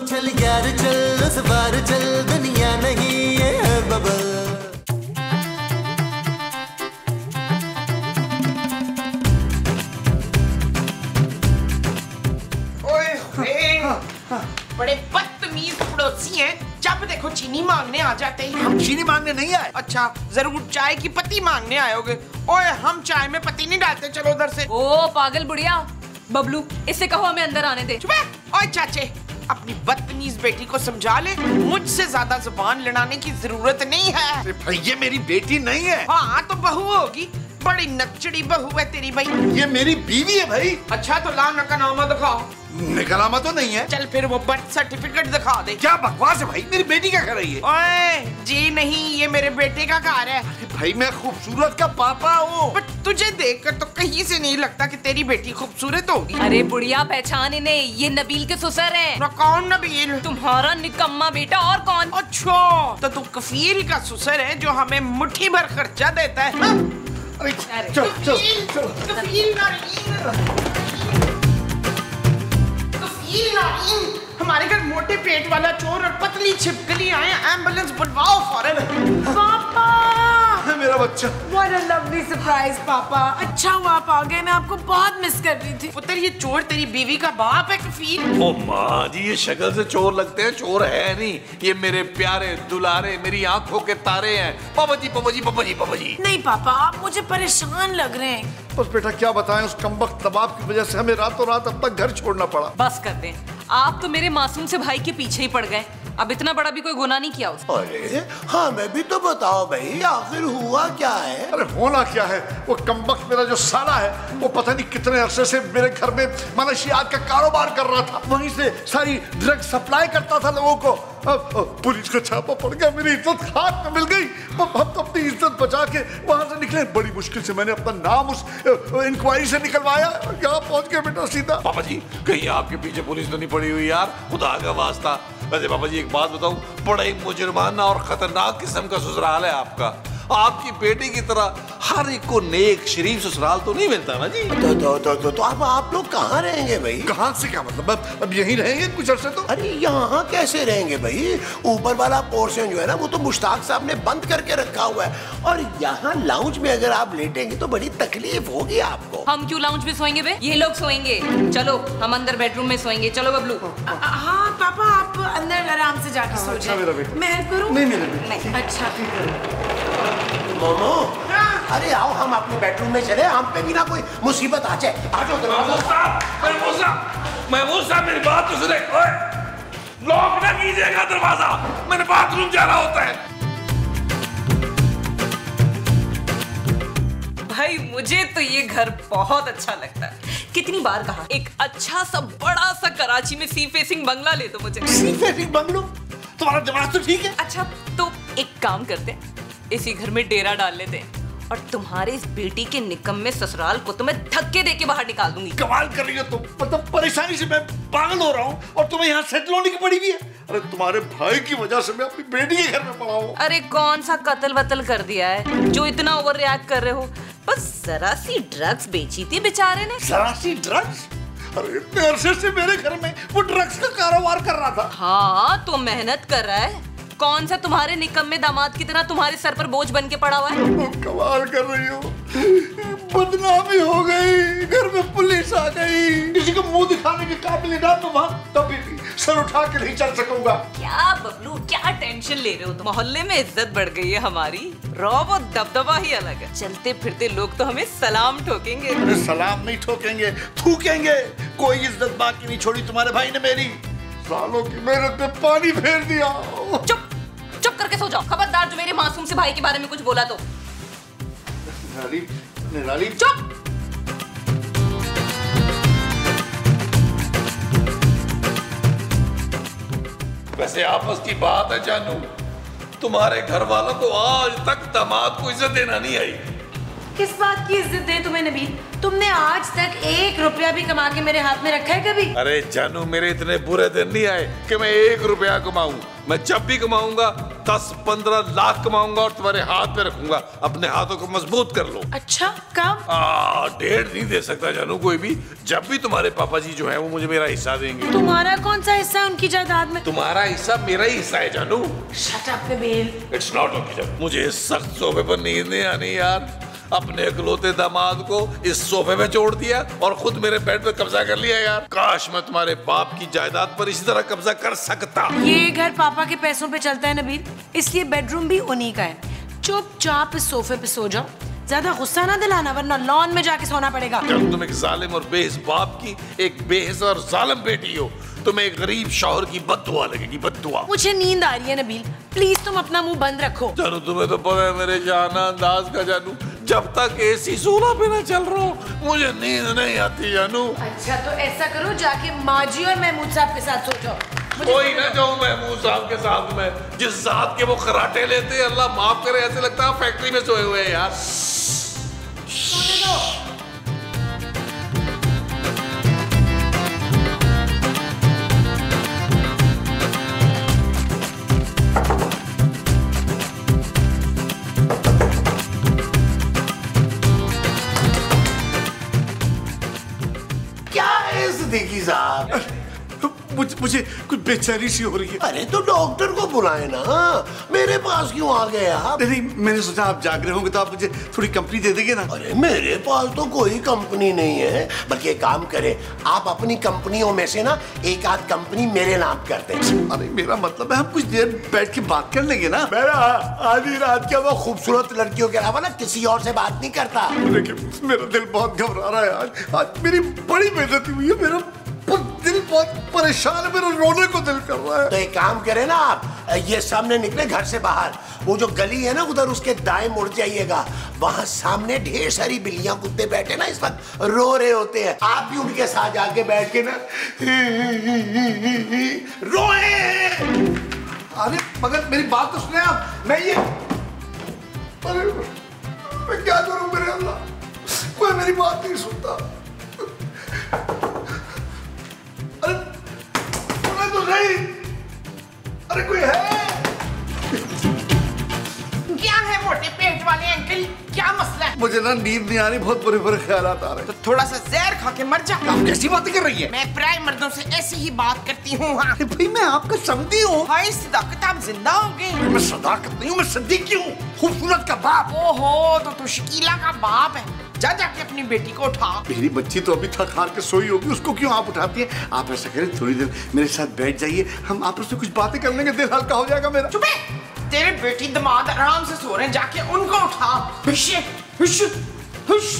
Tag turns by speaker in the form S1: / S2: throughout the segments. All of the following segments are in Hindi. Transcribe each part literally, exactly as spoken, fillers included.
S1: चल यार चल उस बार चल, दुनिया नहीं ये है बबल।
S2: बड़े बदतमीज पड़ोसी हैं, जब देखो चीनी मांगने आ जाते हैं।
S3: हम चीनी मांगने नहीं आए।
S2: अच्छा, जरूर चाय की पत्ती मांगने आए होगे। ओए, हम चाय में पत्ती नहीं डालते, चलो उधर से।
S4: ओ पागल बुढ़िया, बबलू इससे कहो हमें अंदर आने दे।
S2: चुप है। ओए चाचे, अपनी बदतमीज बेटी को समझा ले, मुझसे ज्यादा जुबान लड़ाने की जरूरत नहीं है।
S3: अरे भाई, ये मेरी बेटी नहीं है।
S2: हाँ तो बहू होगी, बड़ी नचड़ी बहू है तेरी भाई।
S3: ये मेरी बीवी है भाई।
S2: अच्छा तो ला नकानामा दिखाओ।
S3: निकलामा तो नहीं है।
S2: चल फिर वो बर्थ सर्टिफिकेट दिखा दे।
S3: क्या बकवास है भाई, मेरी बेटी क्या कर रही है?
S2: ओए जी नहीं, ये मेरे बेटे का घर है।
S3: अरे भाई, मैं खूबसूरत का पापा हूँ।
S2: बट तुझे देखकर तो कहीं से नहीं लगता कि तेरी बेटी खूबसूरत होगी।
S4: अरे बुढ़िया, पहचान इन्हें, ये नबील के ससुर हैं।
S2: कौन नबील?
S4: तुम्हारा निकम्मा बेटा, और कौन?
S2: अच्छा, तो तू कफील का ससुर है जो हमें मुट्ठी भर खर्चा देता है। हा?
S3: अरे चल चल चल।
S2: कफील नारीन, हमारे घर मोटे पेट वाला चोर और पतली छिपकली आए, एम्बुलेंस बुलवाओ फौरन। पापा,
S3: मेरा बच्चा।
S5: What a lovely surprise, पापा। अच्छा हुआ आप आ गए, मैं आपको बहुत मिस कर रही थी।
S2: पुत्र, ये चोर तेरी बीवी का बाप है कफील।
S6: ओ माँ जी, ये शक्ल से चोर लगते हैं, चोर है नहीं। ये मेरे प्यारे दुलारे, मेरी आंखों के तारे हैं। पापा जी, पापा जी, पापा जी, पापा जी।
S5: नहीं पापा, आप मुझे परेशान लग रहे हैं।
S3: बस बेटा, क्या बताएं, उस कमबख्त दबाव की वजह से हमें रातों रात अपना घर छोड़ना पड़ा।
S4: बस कर दें, आप तो मेरे मासूम से भाई के पीछे ही पड़ गए। अब इतना बड़ा भी कोई गुनाह नहीं किया उसने।
S1: अरे हाँ, मैं भी तो बताओ भाई, आखिर हुआ क्या है?
S3: अरे होना क्या है, वो कमबख्त मेरा जो साला है, वो पता नहीं कितने अरसे से मेरे घर में मनशियात का कारोबार कर रहा था। वहीं से सारी ड्रग सप्लाई करता था लोगों को। अब, अब पुलिस का छापा पड़ गया, मेरी इज्जत खाक में मिल गई। अब हम तो अपनी इज्जत बचा के वहां से निकले। बड़ी मुश्किल से मैंने अपना नाम उस इंक्वायरी से निकलवाया, यहाँ पहुंच गए बेटा सीधा।
S6: पापा जी, कहीं आपके पीछे पुलिस तो नहीं पड़ी हुई यार, खुदा का वास्ता। वैसे पापा जी, एक बात बताऊं, बड़ा ही मुजरमाना और खतरनाक किस्म का ससुराल है आपका। आपकी बेटी की तरह हर एक को नेक शरीफ ससुराल तो नहीं मिलता ना जी।
S1: तो तो तो तो, तो अब आप लोग कहाँ रहेंगे भाई?
S3: कहाँ से क्या मतलब? अब, अब यहीं रहेंगे कुछ अरसे तो।
S1: अरे यहाँ कैसे रहेंगे भाई? ऊपर वाला पोर्शन जो है ना, वो तो मुश्ताक साहब ने बंद करके रखा हुआ है, और यहाँ लाउंज में अगर आप लेटेंगे तो बड़ी तकलीफ होगी आपको।
S4: हम क्यों लाउंज में सोएंगे बे? ये लोग सोएंगे। चलो हम अंदर बेडरूम में सोएंगे। चलो बबलू।
S5: हाँ पापा, आप अंदर आराम से जाके सो जाए। मैं हेल्प करूँ?
S3: नहीं मेरे
S5: अच्छा
S1: मोमो, अरे आओ हम अपने बेडरूम में चले, हम पे भी ना कोई मुसीबत आ जाए। आ जाओ दरवाजा।
S6: महमूद साहब, महमूद साहब, मेरी बात तो सुने। लॉक ना कीजिएगा दरवाजा, मैंने बाथरूम जाना होता है।
S4: भाई मुझे तो ये घर बहुत अच्छा लगता है। कितनी बार कहा, एक अच्छा सा बड़ा सा कराची में सी फेसिंग बंगला ले दो मुझे।
S3: Sea facing bungalow? तुम्हारा दिमाग तो ठीक है।
S4: अच्छा तो एक काम करते हैं, इसी घर में डेरा डाल लेते हैं, और तुम्हारे इस बेटी के निकम्मे ससुराल को तो मैं धक्के देके बाहर निकाल दूंगी।
S3: कमाल कर रही हो तुम, मतलब परेशानी से मैं पागल हो रहा हूँ और तुम्हें यहाँ सेटल होने की पड़ी भी है। अरे तुम्हारे भाई की वजह से मैं अपनी बेटी के घर में पड़ा हूँ।
S4: अरे कौन सा कत्ल वतल कर दिया है जो इतना ओवर रिएक्ट कर रहे हो? बस जरा सी ड्रग्स बेची थी बेचारे ने।
S3: जरा सी ड्रग्स? अरे इतने अरसे से मेरे घर में वो ड्रग्स का कारोबार कर रहा था।
S4: हाँ तो मेहनत कर रहा है। कौन सा तुम्हारे निकम्मे दामाद की तरह तुम्हारे सर पर बोझ बन के पड़ा हुआ है?
S3: कमाल कर रही हो, बदनामी हो गई, घर में पुलिस आ गई, किसी को मुंह दिखाने के काबिल ना तो वहां तभी भी सर उठा के नहीं चल सकूंगा।
S4: क्या बबलू, क्या टेंशन ले रहे हो तुम? मोहल्ले में इज्जत बढ़ गई है हमारी, रौब और दबदबा ही अलग है। चलते फिरते लोग तो हमें सलाम ठोकेंगे।
S3: अरे सलाम नहीं ठोकेंगे, थूकेंगे। कोई इज्जत बाकी नहीं छोड़ी तुम्हारे भाई ने मेरी। सालों की मेहनत पे पानी फेर दिया।
S4: चुप चुप करके सो जाओ। खबरदार जो मेरे मासूम से भाई के बारे में कुछ बोला तो।
S3: निराली, निराली।
S4: चुप।
S6: वैसे आपस की बात है जानू, तुम्हारे घर वालों को आज तक दामाद को इज्जत देना नहीं आई।
S5: किस बात की इज्जत दे तुम्हें नबील? तुमने आज तक एक रुपया भी कमा के मेरे हाथ में रखा है कभी?
S6: अरे जानू, मेरे इतने बुरे दिन नहीं आए कि मैं एक रुपया कमाऊं। मैं जब भी कमाऊंगा दस पंद्रह लाख कमाऊंगा और तुम्हारे हाथ में रखूंगा। अपने हाथों को मजबूत कर लो।
S5: अच्छा, कब?
S6: आ, डेढ़ नहीं दे सकता जानू कोई भी। जब भी तुम्हारे पापा जी जो है वो मुझे मेरा हिस्सा देंगे।
S5: तुम्हारा कौन सा हिस्सा है उनकी जायदाद में?
S6: तुम्हारा हिस्सा मेरा ही हिस्सा है जानू।
S5: Shut up Nabeel.
S6: It's not okay. मुझे इस सख्त सोफे पर नींद नहीं आनी यार। अपने इकलौते दामाद को इस सोफे पे छोड़ दिया और खुद मेरे बेड पे कब्जा कर लिया यार। काश मैं तुम्हारे बाप की जायदाद पर इसी तरह कब्जा कर सकता।
S5: ये घर पापा के पैसों पे चलता है नबील, इसलिए बेडरूम भी उन्हीं का है। चुपचाप इस सोफे पे सो जाओ, ज्यादा गुस्सा ना दिलाना वरना लॉन में जाके सोना पड़ेगा।
S6: जब तुम एक जालिम और बेहिस बाप की एक बेहिस और जालिम बेटी हो, तुम्हें एक गरीब शौहर की बद्दुआ लगेगी, बद्दुआ।
S5: मुझे नींद आ रही है नबील, प्लीज तुम अपना मुंह बंद रखो।
S6: जानू, तुम्हें तो पता है मेरे जाना अंदाज का जानू, जब तक एसी सोना पे ना चल रहा हो मुझे नींद नहीं आती जानू।
S5: अच्छा तो ऐसा करो, जाके माजी और महमूद साहब के साथ सो जाओ।
S6: कोई ना जाऊं महमूद साहब के साथ में, जिस जात के वो खराटे लेते हैं, अल्लाह माफ करे, ऐसे लगता है फैक्ट्री में सोए हुए हैं यार।
S5: सोने दो।
S1: सिद्दीकी साहब,
S3: मुझे मुझे कुछ बेचैनी सी हो रही है।
S1: अरे तो डॉक्टर को बुलाए ना, मेरे पास क्यों आ गए आप?
S3: नहीं, मैंने सोचा आप जाग रहे होंगे तो आप मुझे थोड़ी कंपनी दे देंगे ना।
S1: अरे मेरे पास तो कोई कंपनी नहीं है, बल्कि एक काम करें, आप अपनी कंपनियों में से ना एक आध कंपनी मेरे नाम करते हैं।
S3: अरे मेरा मतलब है हम कुछ देर बैठ के बात कर लेंगे ना।
S1: मेरा आधी रात के वो खूबसूरत लड़कियों के अलावा ना किसी और से बात नहीं करता।
S3: लेकिन मेरा दिल बहुत घबरा रहा है आज। आज मेरी बड़ी बेइज्जती हुई है, मेरा दिल बहुत परेशान है, मेरा रोने को दिल कर रहा है।
S1: तो एक काम करें ना, आप ये सामने निकले घर से बाहर, वो जो गली है ना उधर, उसके दाएं मुड़ जाइएगा। वहां सामने ढेर सारी बिल्लियां कुत्ते बैठे ना इस वक्त रो रहे होते हैं। आप भी उनके साथ जाके बैठ के ना रोए।
S3: अरे मगर मेरी बात तो सुने आप। मैं ये अरे मैं क्या करूं मेरे अल्लाह, कोई मेरी बात नहीं सुनता। अरे सुने तो सही, अरे कोई है?
S2: क्या है मोटे पेट वाले अंकल, क्या मसला है?
S3: मुझे ना नींद नहीं आ रही, बहुत बुरे बुरे ख्यालात आ रहे।
S2: तो थोड़ा सा जहर खा के मर जा।
S3: आप कैसी बातें कर रही हैं?
S2: मैं प्राय मर्दों से ऐसी ही बात करती हूँ। हाँ
S3: भाई मैं आपका समधी हूँ।
S2: भाई सदाकत, आप जिंदा हो गए।
S3: मैं सदाकत नहीं हूँ, मैं सिद्दीकी हूँ, खूबसूरत का बाप।
S2: ओहो, तो तू शकीला का बाप है। जा जाके अपनी बेटी को उठा।
S3: मेरी बच्ची तो अभी थक हार के सोई होगी, उसको क्यों आप उठाती हैं? आप ऐसा करें, थोड़ी देर मेरे साथ बैठ जाइए, हम आपस में कुछ बातें कर लेंगे, दिल हल्का हो जाएगा मेरा।
S2: चुप है, तेरे बेटी दामाद आराम से सो रहे हैं, जाके उनको उठा। हुश हुश हुश।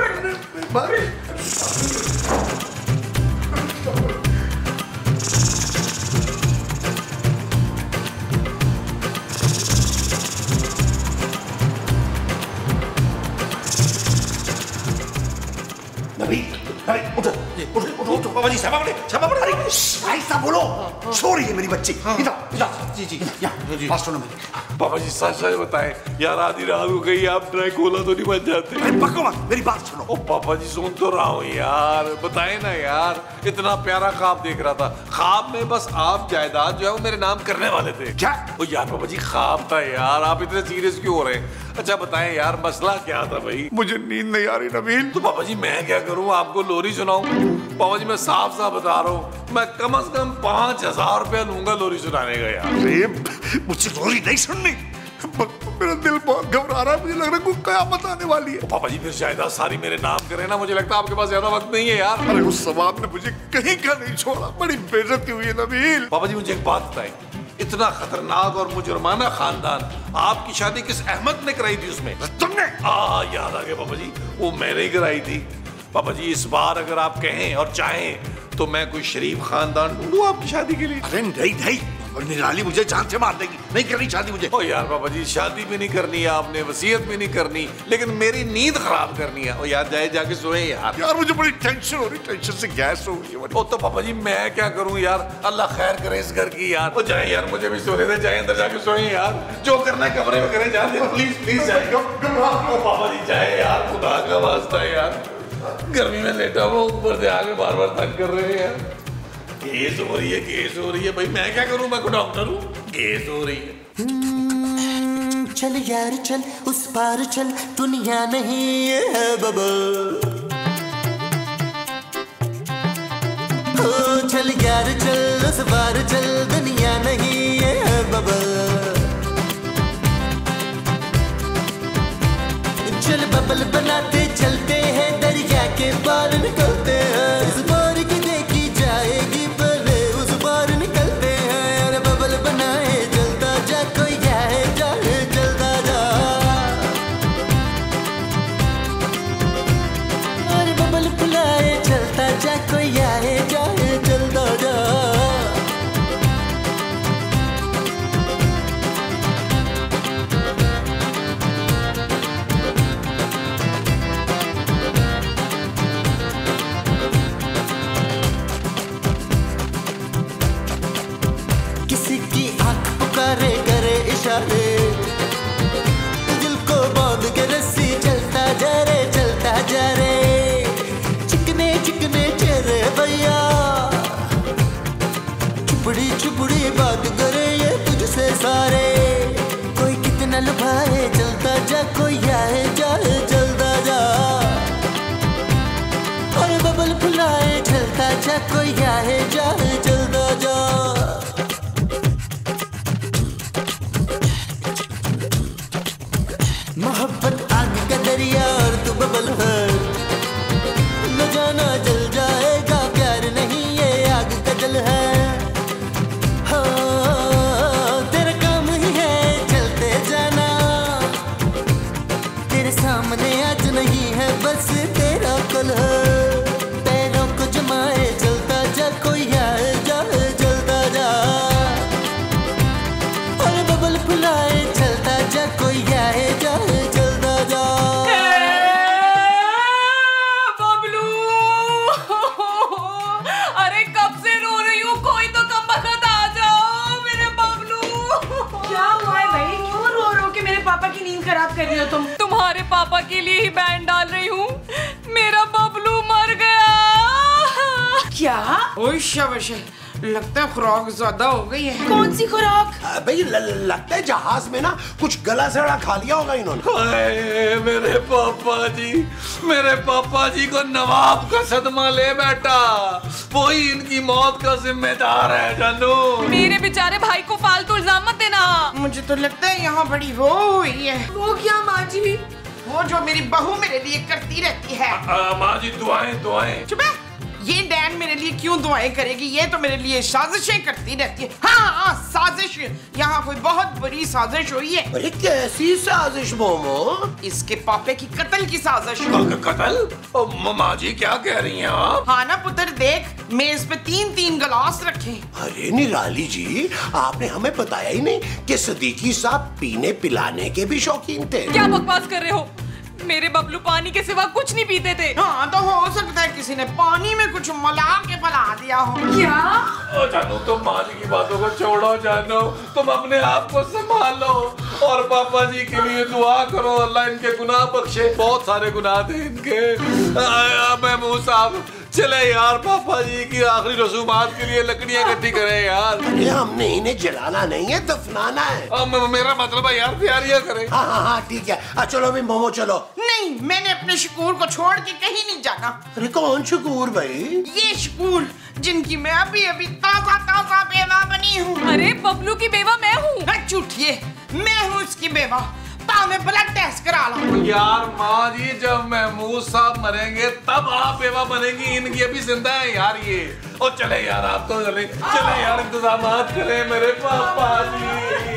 S1: उठो उठो उठो उठो बाबा जी, छापा पड़े छापा पड़े। अरे ऐसा बोलो, सो रही है मेरी बच्ची। इधर इधर जी जी यहाँ बात सुनो मेरी।
S6: पापा जी सच सच बताएं यार, आधी रात को कहीं आप ड्रैकुला तो नहीं बन जाते?
S1: अरे बको मत, मेरी बात सुनो।
S6: ओ पापा जी सुन तो रहा हूँ यार, बताए ना यार, इतना प्यारा ख्वाब देख रहा था। ख्वाब में बस आप जायदाद जो है वो मेरे नाम करने वाले थे।
S1: क्या?
S6: ओ यार पापा जी ख्वाब था यार, आप इतने सीरियस क्यों हो रहे हैं? अच्छा बताएं यार, मसला क्या था भाई?
S3: मुझे नींद नहीं आ रही नबील।
S6: तो पापा जी मैं क्या करूँ, आपको लोरी सुनाऊं? पापा जी मैं साफ साफ बता रहा हूँ, मैं कम से कम पांच हजार रुपया लूंगा लोरी सुनाने का यार।
S3: अरे मुझे लोरी नहीं सुननी, मेरा दिल बहुत घबरा रहा है, मुझे लग रहा है कोई कयामत आने वाली है।
S6: पापा जी फिर जायदाद सारी मेरे नाम करे ना, मुझे लगता है आपके पास ज्यादा वक्त नहीं है यार।
S3: अरे उस सवाब ने मुझे कहीं का नहीं छोड़ा, बड़ी बेइज्जती हुई है नबील।
S6: पापा जी मुझे एक बात बताएं, इतना खतरनाक और मुजरमाना खानदान, आपकी शादी किस अहमद ने कराई थी उसमें?
S3: तुमने?
S6: आ याद आ गया पापा जी, वो मैंने ही कराई थी। पापा जी इस बार अगर आप कहें और चाहें तो मैं कोई शरीफ खानदान ढूंढूं आपकी शादी के लिए?
S3: अरे नहीं नहीं, निराली मुझे जान से मार देगी, नहीं करनी शादी मुझे।
S6: ओ यार पापा जी, शादी भी नहीं करनी है आपने, वसीयत भी नहीं करनी, लेकिन मेरी नींद खराब करनी है। ओ यार जाए जाके सोए यार।
S3: यार मुझे बड़ी टेंशन हो रही, टेंशन से गैस हो गई है।
S6: ओ तो पापा जी मैं क्या करूं यार, अल्लाह खैर करे इस घर की यार। ओ जाए यार, मुझे भी सोने दे, जाए अंदर जाके सोए यार, जो करना है कमरे में करें, जाते प्लीज प्लीज जाए। ओ पापा जी जाए यार, खुदा का वास्ता है यार, गर्मी में लेटा हुआ ऊपर से आगे बार बार तंग कर रहे हैं यार। केस हो रही है, केस हो रही है भाई, मैं क्या करूं, मैं को डॉक्टर हूं, केस हो रही है।
S7: चल यार चल उस पार चल, दुनिया नहीं है बबल। ओ चल यार चल उस पार चल, दुनिया नहीं है बबल। चल बबल बनाते चलते हैं, दरिया के पार निकलते हैं। इस बार की देखी जाएगी पहले, उस पार निकलते हैं। अरे बबल बनाए चलता जा, कोई जाए जाए चलता जा। अरे बबल बुलाए चलता जा, कोई आए जाए चलता जा। दिल को बांध के रस्सी, चलता जा रे चलता जा रे। चिकने चिकने चेहरे भैया, चुपड़ी चुपड़ी बात करे ये तुझसे सारे। कोई कितना लुभाए चलता जा, कोई आए जाए चलता जा। और बबल फुलाए चलता जा, कोई आए जाए चलता जा। मोहब्बत आग का दरिया और तू बबल है, न जाना जल जाएगा, प्यार नहीं ये आग का जल है। हाँ तेरा काम ही है चलते जाना, तेरे सामने आज नहीं है बस तेरा कल है। पैरों को जमाए चलता जा, कोई आए जाए चलता जा। और बबल फुलाए चलता जा, कोई आए जाए चलता जा।
S4: बबलू अरे कब से रो रही हूँ, कोई तो कम वक्त आ जाओ मेरे बबलू।
S5: क्या हुआ है भाई, क्यों रो रो के मेरे पापा की नींद खराब कर रही हो तुम?
S4: तुम्हारे पापा के लिए ही बैंड डाल रही हूँ, मेरा बबलू मर गया।
S5: क्या?
S2: ओए शाबाश, लगता है खुराक ज्यादा हो गई है।
S5: कौन सी खुराक?
S1: भाई लगता है जहाज में ना कुछ गला सड़ा खा लिया होगा इन्होंने।
S6: हाय मेरे पापा जी, मेरे पापा जी को नवाब का सदमा ले बैठा, वही इनकी मौत का जिम्मेदार है जानू।
S4: मेरे बेचारे भाई को फालतू इल्जाम मत देना।
S2: मुझे तो लगता है यहाँ बड़ी वो हुई है।
S5: वो क्या माँ जी?
S2: वो जो मेरी बहू मेरे लिए करती रहती है।
S6: माँ जी दुआएं दुआएं।
S2: चुप है, ये डैन मेरे लिए क्यों दुआएं करेगी, ये तो मेरे लिए साजिशें करती रहती है। हाँ हाँ साजिश, यहाँ कोई बहुत बड़ी साजिश हुई है।
S1: अरे कैसी साजिश मोमो?
S2: इसके पापे की कत्ल की साजिश।
S6: कत्ल? माँ जी क्या कह रही हैं आप?
S2: हाँ ना पुत्र, देख मेज पे तीन तीन गिलास रखे।
S1: अरे निराली जी, आपने हमें बताया ही नहीं कि सदीकी साहब पीने पिलाने के भी शौकीन थे।
S4: क्या बकवास कर रहे हो, मेरे बबलू पानी के सिवा कुछ नहीं पीते थे।
S2: हाँ तो हो सकता है किसी ने पानी में कुछ मिला के पिला दिया हो।
S5: क्या?
S6: ओ जानू तुम माँ जी की बातों को छोड़ो, जानू तुम अपने आप को संभालो और पापा जी के लिए दुआ करो, अल्लाह इनके गुनाह बख्शे, बहुत सारे गुनाह थे इनके। महमूद साहब चले यार, पापा जी की आखिरी रसूमात के लिए लकड़ियाँ इकट्ठी करें यार।
S1: अरे हमने इन्हें जलाना नहीं है, दफनाना है।
S6: आ, मेरा मतलब है यार तैयारियाँ करें।
S1: हाँ हाँ हाँ ठीक है, आ, चलो भी मोमो चलो।
S2: नहीं, मैंने अपने शकूर को छोड़ के कहीं नहीं जाना।
S1: अरे कौन शकूर भाई?
S2: ये शकूर जिनकी मैं अभी अभी ताजा ताजा बेवा बनी हूँ।
S4: अरे बबलू की बेवा मैं हूँ।
S2: झूठिए, मैं हूँ उसकी बेवा। पाँव में ब्लड टेस्ट करा लो।
S6: यार माँ जी, जब महमूद साहब मरेंगे तब आप बेवा बनेंगी, इनकी अभी जिंदा है यार ये। और चले यार, आप तो चले चले यार, इंतजाम करें मेरे पापा जी।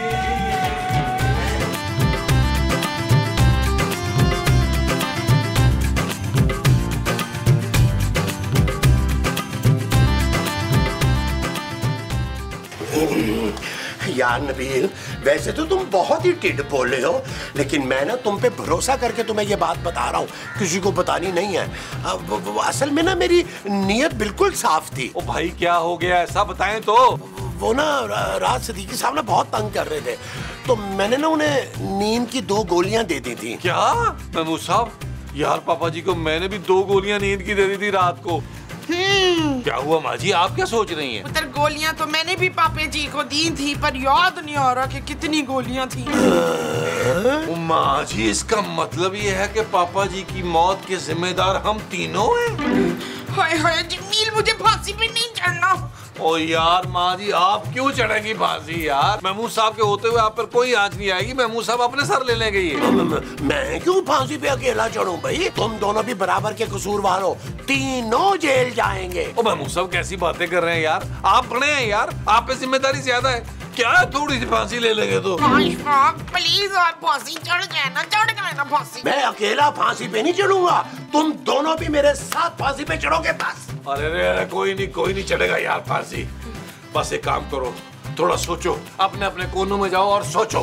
S1: यार नबील, वैसे तो तुम बहुत ही टिड बोले हो, लेकिन मैं ना तुम पे भरोसा करके तुम्हें ये बात बता रहा हूँ, किसी को बतानी नहीं है। वो, वो, असल में ना मेरी नीयत बिल्कुल साफ थी।
S6: ओ भाई क्या हो गया, ऐसा बताएं तो।
S1: वो ना रात सिद्दीकी साहब ना बहुत तंग कर रहे थे, तो मैंने ना उन्हें नींद की दो गोलियां दे दी थी।
S6: क्या महमूद साहब, यार पापा जी को मैंने भी दो गोलियां नींद की दे दी थी रात को। क्या हुआ माँ जी, आप क्या सोच रही हैं?
S2: पुत्र गोलियां तो मैंने भी पापे जी को दी थी, पर याद नहीं आ रहा कि कितनी गोलियां थी।
S6: माँ जी इसका मतलब ये है कि पापा जी की मौत के जिम्मेदार हम तीनों हैं।
S2: हाय हाय जमील, मुझे फांसी पे नहीं चढ़ना।
S6: ओ यार माँ जी, आप क्यों चढ़ेंगी फांसी यार? महमूद साहब के होते हुए आप पर कोई आंच नहीं आएगी, महमूद साहब अपने सर ले लेंगे ये।
S1: मैं क्यों फांसी पे अकेला चढ़ूं भाई? तुम दोनों भी बराबर के कसूरवार हो, तीनों जेल जाएंगे।
S6: ओ महमूद साहब कैसी बातें कर रहे हैं यार, आप बड़े हैं यार, आप पे जिम्मेदारी ज्यादा है। क्या थोड़ी सी फांसी ले लेंगे तो?
S2: प्लीज आप फांसी चढ़ गए ना, चढ़ गए ना फांसी।
S1: मैं अकेला फांसी पे नहीं चढ़ूंगा, तुम दोनों भी मेरे साथ फांसी पे चढ़ोगे बस।
S6: अरे अरे कोई नहीं कोई नहीं चढ़ेगा यार फांसी। बस एक काम करो, थोड़ा सोचो, अपने अपने कोनों में जाओ और सोचो।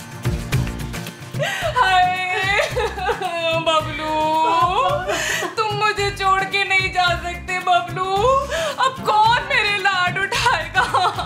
S4: हाय बबलू, तुम मुझे छोड़ के नहीं जा सकते बबलू। अब कौन मेरे लाड उठाएगा,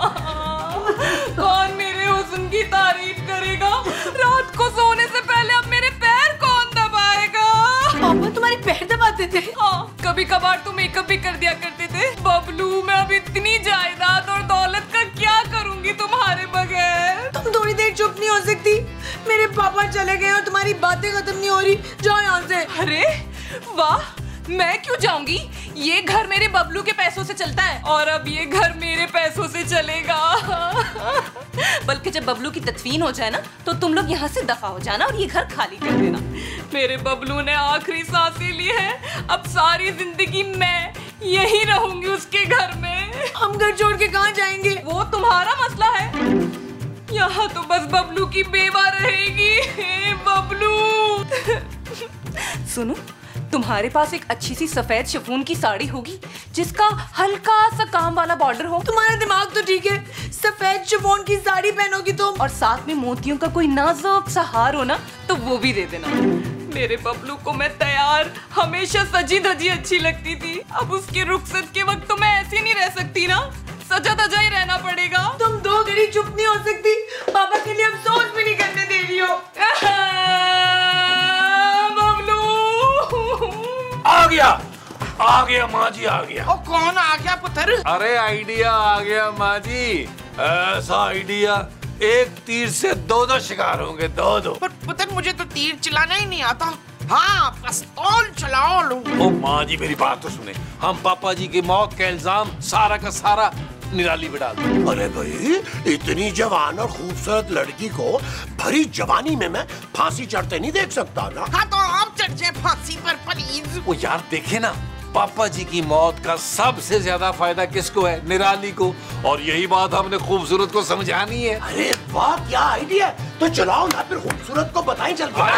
S4: कौन मेरे हुस्न की तारीफ करेगा, रात को सोने से पहले अब मेरे पैर कौन दबाएगा?
S5: पापा तुम्हारे पैर दबाते थे?
S4: हाँ, कभी कभार तो मेकअप भी कर दिया करते थे। बबलू मैं अब इतनी जायदाद और दौलत का क्या करूंगी तुम्हारे बगैर?
S5: तुम थोड़ी देर चुप नहीं हो सकती? मेरे पापा चले गए और तुम्हारी बातें खत्म नहीं हो रही, जाओ यहाँ से।
S4: अरे वाह, मैं क्यों जाऊंगी? ये घर मेरे बबलू के पैसों से चलता है और अब ये घर मेरे पैसों से चलेगा। बल्कि जब बबलू की तदफीन हो जाए ना, तो तुम लोग यहाँ से दफा हो जाना और ये घर खाली कर देना। मेरे बबलू ने आखिरी सांसें ली है, अब सारी जिंदगी मैं यही रहूंगी उसके घर में।
S5: हम घर छोड़ के कहाँ जाएंगे?
S4: वो तुम्हारा मसला है, यहाँ तो बस बबलू की बेवा रहेगी। बबलू सुनो, तुम्हारे पास एक अच्छी सी सफेद शिफॉन की साड़ी होगी जिसका हल्का सा काम वाला बॉर्डर हो?
S5: तुम्हारा दिमाग तो ठीक है, सफेद शिफॉन की साड़ी पहनोगी तुम,
S4: और साथ में मोतियों का कोई नाजुक सा हार हो ना, तो वो भी दे देना। मेरे बबलू को मैं तैयार हमेशा सजी धजी अच्छी लगती थी, अब उसके रुखसत के वक्त तो मैं ऐसी नहीं रह सकती ना, सजा धजा ही रहना पड़ेगा।
S5: तुम दो घड़ी चुप नहीं हो सकती? पापा के लिए अफसोस भी नहीं करने दे रही हो।
S4: बबलू
S6: आ गया आ गया माँ जी, आ गया।
S2: ओ कौन आ गया पुत्र?
S6: अरे आइडिया आ गया माँ जी, ऐसा आइडिया, एक तीर से दो दो शिकार होंगे, दो दो।
S2: पर पुत्र मुझे तो तीर चलाना ही नहीं आता। हाँ, पिस्तौल चलाओ लूं।
S6: ओ माँ जी मेरी बात तो सुने, हम पापा जी की मौत का इल्जाम सारा का सारा निराली पे डाल दो।
S1: अरे भाई, इतनी जवान और खूबसूरत लड़की को भरी जवानी में मैं फांसी चढ़ते नहीं देख सकता ना।
S2: हाँ तो आप चढ़ जाए फांसी पर प्लीज।
S6: वो यार देखे ना, पापा जी की मौत का सबसे ज्यादा फायदा किसको है? निराली को, और यही बात हमने खूबसूरत को समझानी है।
S1: अरे वाह क्या आइडिया, तो चलाओ ना, फिर खूबसूरत को बताएं चल के।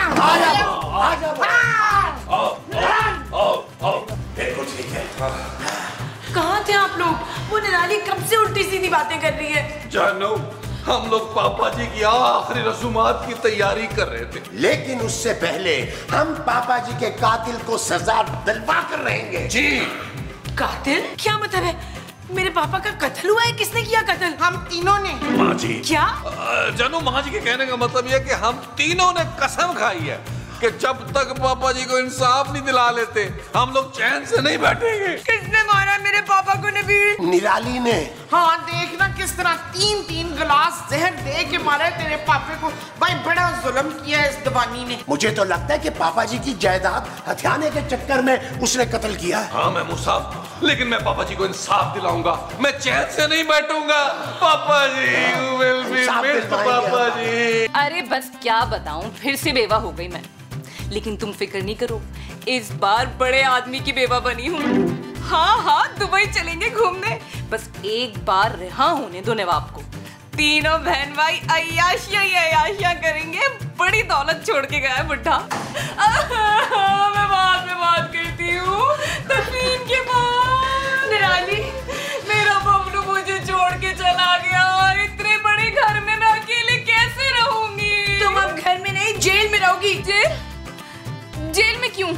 S1: बिल्कुल ठीक है।
S5: कहाँ थे आप लोग? वो निराली कब से उल्टी सीधी बातें कर रही है।
S6: जानो, हम लोग पापा जी की आखिरी रसूमात की तैयारी कर रहे थे,
S1: लेकिन उससे पहले हम पापा जी के कातिल को सजा दिलवा कर रहेंगे।
S6: जी।
S5: कातिल? क्या मतलब है? मेरे पापा का कत्ल हुआ है? किसने किया कत्ल?
S2: हम तीनों ने।
S6: माँ जी।
S5: क्या?
S6: जानू, माँ जी के कहने का मतलब यह कि हम तीनों ने कसम खाई है कि जब तक पापा जी को इंसाफ नहीं दिला लेते हम लोग चैन से नहीं बैठेंगे।
S5: किसने मारा मेरे पापा को नबील?
S1: निराली ने।
S2: हाँ देखना किस तरह तीन तीन गिलास जहर दे के मारे तेरे पापे को। भाई बड़ा जुल्म किया है इस दीवानी ने।
S1: मुझे तो लगता है कि पापा जी की जायदाद हथियाने के चक्कर में उसने कत्ल किया है।
S6: हाँ महमूद साहब, लेकिन मैं पापा जी को इंसाफ दिलाऊंगा, मैं चैन से नहीं बैठूंगा। पापा जी, you will be missed, पापा जी।
S4: अरे बस क्या बताऊं, फिर से बेवा हो गई मैं। लेकिन तुम फिक्र नहीं करो, इस बार बड़े आदमी की बेवा बनी हूँ। हाँ हाँ, दुबई चलेंगे घूमने, बस एक बार रिहा होने दो नवाब को। तीनों बहन भाई अय्याशियां ही अय्याशियां करेंगे। बड़ी दौलत छोड़ के गया है बुढ़ा। मैं बाद में बात करती हूँ, तस्वीर के बाद। निराली, मेरा बबलू मुझे छोड़ के चला गया और इतने बड़े घर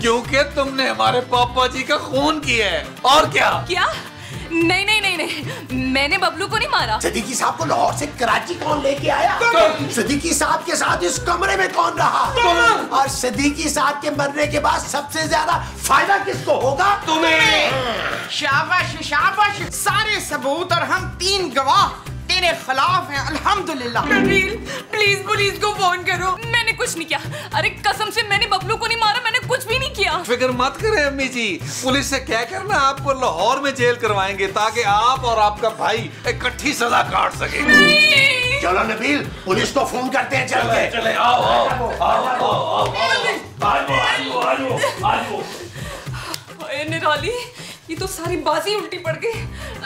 S6: क्योंकि तुमने हमारे पापा जी का खून किया है। और क्या?
S4: क्या? नहीं नहीं नहीं नहीं, मैंने बबलू को नहीं मारा।
S1: सिद्दीकी साहब को लाहौर से कराची कौन लेके आया? सिद्दीकी साहब के साथ इस कमरे में कौन रहा? और सिद्दीकी साहब के मरने के बाद सबसे ज्यादा फायदा किसको होगा?
S2: तुम्हें। शाबाश शाबाश, सारे सबूत और हम तीन गवाह तेरे खिलाफ हैं। अल्हम्दुलिल्लाह।
S4: नबील प्लीज पुलिस को फोन करो। मैंने कुछ नहीं किया। अरे कसम से मैंने बबलू को नहीं मारा, मैंने कुछ भी नहीं किया।
S6: फिक्र मत करें अम्मी जी, पुलिस से क्या करना, आपको लाहौर में जेल करवाएंगे ताकि आप और आपका भाई इकट्ठी सजा काट सके।
S1: चलो नबील, पुलिस को फोन करते हैं। चल के
S6: चले, आओ आओ आओ आओ आओ।
S4: निराली, ये तो सारी बाजी उल्टी पड़ गई।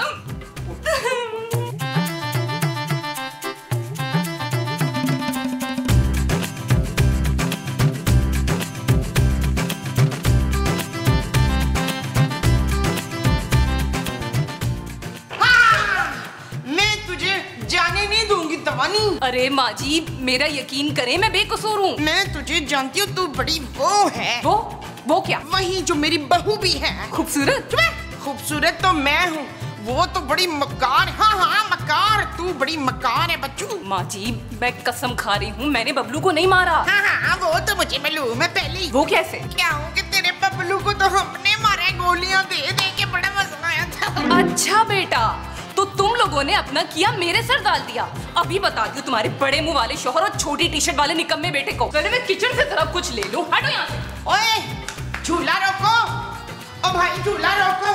S4: अरे माँ जी, मेरा यकीन करें, मैं बेकसूर हूँ।
S2: मैं तुझे जानती हूँ, तू बड़ी वो है।
S4: वो वो क्या?
S2: वही जो मेरी बहू भी है।
S4: खूबसूरत?
S2: खूबसूरत तो मैं हूँ, वो तो बड़ी मक्कार। हाँ हाँ मक्कार, तू बड़ी मक्कार है बच्चू।
S4: माँ जी, मैं कसम खा रही हूँ, मैंने बबलू को नहीं मारा।
S2: हाँ हाँ वो तो मुझे मालूम है पहले ही।
S4: वो कैसे?
S2: क्या हूँ कि तेरे बबलू को तो हमने मारा है, गोलियां दे दे के बड़ा मजा आया था।
S4: अच्छा बेटा, तो तुम लोगों ने अपना किया मेरे सर डाल दिया। अभी बता दूं तुम्हारे बड़े मुंह वाले शोहर और छोटी टी शर्ट वाले निकम्मे बेटे को। पहले मैं किचन से जरा कुछ ले लूं। हटो यहाँ से।
S2: ओए झूला रोको, ओ भाई झूला रोको।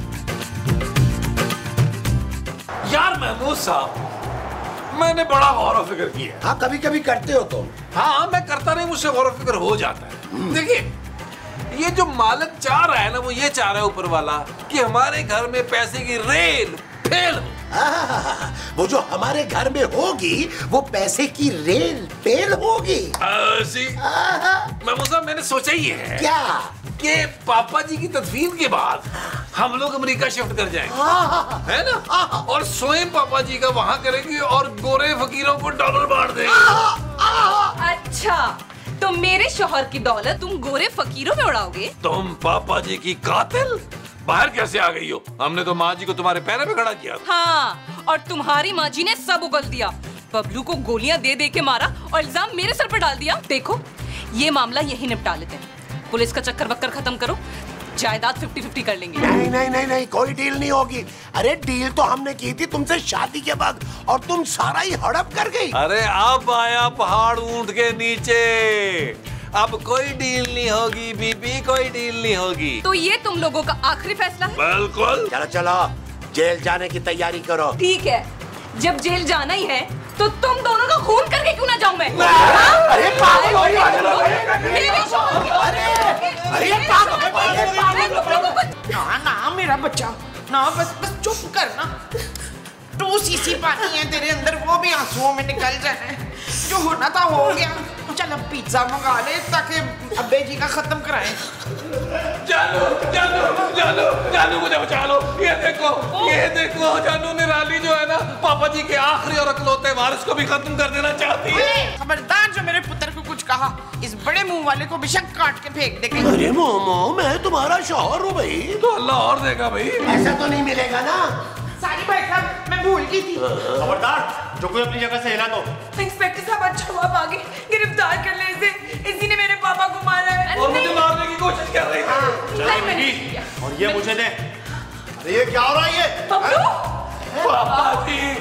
S6: यार महमूद साहब, मैंने बड़ा गौर व फिक्र किया।
S1: हाँ कभी कभी करते हो तुम।
S6: हाँ मैं करता नहीं, मुझसे गौर व फिक्र हो जाता है। देखिए, ये जो मालिक चाह रहा है ना, वो ये चाह रहा है ऊपर वाला कि हमारे घर में पैसे की रेल फेल।
S1: वो जो हमारे घर में होगी वो पैसे की रेल पेल होगी।
S6: ऐसी महमूद साहब, मैंने सोचा ही है
S1: क्या
S6: कि पापा जी की तदफीन के बाद हम लोग अमेरिका शिफ्ट कर जाएंगे, है ना? और स्वयं पापा जी का वहां करेंगे और गोरे फकीरों को डॉलर बांट देंगे।
S4: अच्छा, तो मेरे शौहर की दौलत तुम गोरे फकीरों में उड़ाओगे?
S6: तुम पापा जी की कातिल बाहर कैसे आ गई हो? हमने तो माँ जी को तुम्हारे पैरों पे खड़ा किया।
S4: हाँ, और तुम्हारी माँ जी ने सब उगल दिया। बबलू को गोलियां दे दे के मारा और इल्जाम मेरे सर पर डाल दिया। देखो, ये मामला यही निपटा लेते हैं। पुलिस का चक्कर वक्कर खत्म करो, जायदाद फिफ्टी फिफ्टी कर लेंगे।
S1: नहीं नहीं नहीं नहीं, कोई डील नहीं होगी। अरे डील तो हमने की थी तुमसे शादी के बाद, और तुम सारा ही हड़प कर गई।
S6: अरे अब आया पहाड़ ऊंट के नीचे। अब कोई डील नहीं होगी बीबी, कोई डील नहीं होगी।
S4: तो ये तुम लोगों का आखिरी फैसला है?
S6: बिल्कुल।
S1: चलो चलो, जेल जाने की तैयारी करो।
S4: ठीक है, जब जेल जाना ही है तो तुम दोनों का खून करके क्यों ना जाऊं मैं?
S1: अरे पागल हो गई।
S4: मेरे शौहर की-
S1: अरे अरे पागल।
S2: ना ना मेरा बच्चा, ना बस बस चुप कर ना। टू सीसी पानी है तेरे अंदर, वो भी आंसुओं में निकल जाए। जो होना था हो गया। चल अब पिज्जा मंगा ले ताकि अब्बे जी का खत्म कराएं।
S6: जानू जानू जानू जानू मुझे बचा लो। ये देखो ये देखो, जानू निराली जो है ना, पापा जी के आखिरी और अकलौते वारिस को भी खत्म कर देना चाहती है।
S2: खबरदार जो मेरे पुत्र को कुछ कहा, इस बड़े मुंह वाले को बेशक काट के फेंक देंगे।
S1: अरे मोमो, मैं तुम्हारा शौहर हूँ भाई।
S6: तो अल्लाह और देगा भाई।
S1: ऐसा तो नहीं मिलेगा ना।
S2: सारी भाई साहब, मैं भूल गई थी।
S8: खबरदार, जो कोई अपनी जगह से हिला दो।
S4: इंस्पेक्टर साहब, अच्छा हुआ भागे, गिरफ्तार कर ले इसे। इसी ने मेरे पापा को मारा है।
S6: और मुझे मारने की कोशिश कर रही थी।
S8: चलो बीबी, और ये मुझे दे। अरे ये क्या हो रहा है ये?
S4: बबलू,
S6: पापा जी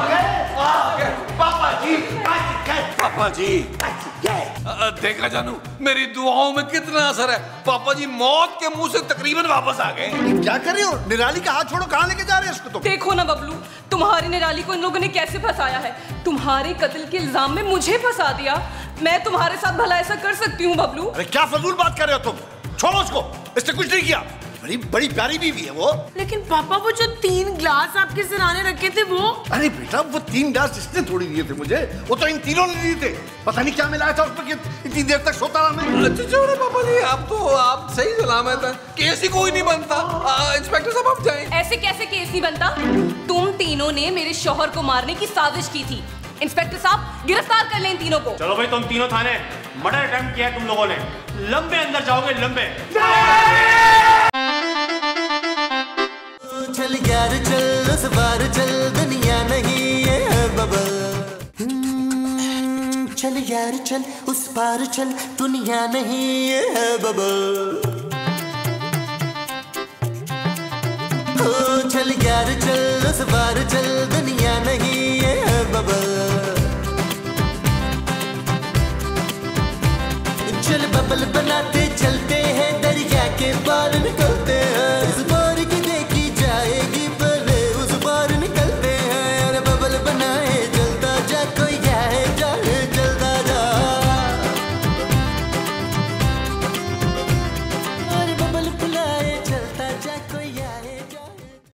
S6: पापा जी पापा जी अ, देखा जानू, मेरी दुआओं में कितना असर है। पापा जी मौत के मुंह से तकरीबन वापस आ गए।
S3: क्या कर रहे हो? निराली का हाथ छोड़ो, कहाँ लेके जा रहे हैं इसको? तुम
S4: देखो ना बबलू, तुम्हारी निराली को इन लोगों ने कैसे फंसाया है। तुम्हारे कत्ल के इल्जाम में मुझे फंसा दिया। मैं तुम्हारे साथ भला ऐसा कर सकती हूँ बबलू?
S3: अरे क्या फजूल बात कर रहे हो तुम? छोड़ो उसको, इसने कुछ नहीं किया। बड़ी बड़ी प्यारी बीवी है वो।
S5: लेकिन पापा, वो जो तीन ग्लास आपके सिराने रखे थे वो?
S3: अरे बेटा, वो तीन ग्लास इसने थोड़ी दिए थे मुझे, वो तो इन तीनों ने दिए थे। पता नहीं क्या मिलाया था उसमें कि इतनी देर तक सोता रहा मैं।
S6: अच्छा छोड़ो पापा जी, आप तो आप सही सलामत है। केस ही कोई नहीं बनता। आ, इंस्पेक्टर साहब आप जाएं।
S4: ऐसे कैसे केस नहीं बनता? तुम तीनों ने मेरे शौहर को मारने की साजिश की थी। इंस्पेक्टर साहब गिरफ्तार कर लें इन तीनों को।
S8: चलो भाई तुम तीनों थाने। मर्डर अटेम्प्ट किया तुम लोगों ने, लंबे अंदर जाओगे लंबे।
S7: चल यार चल उस बार चल, दुनिया नहीं ये है बबल। चल यार चल उस पार चल, दुनिया नहीं ये है बबल। चल यार चल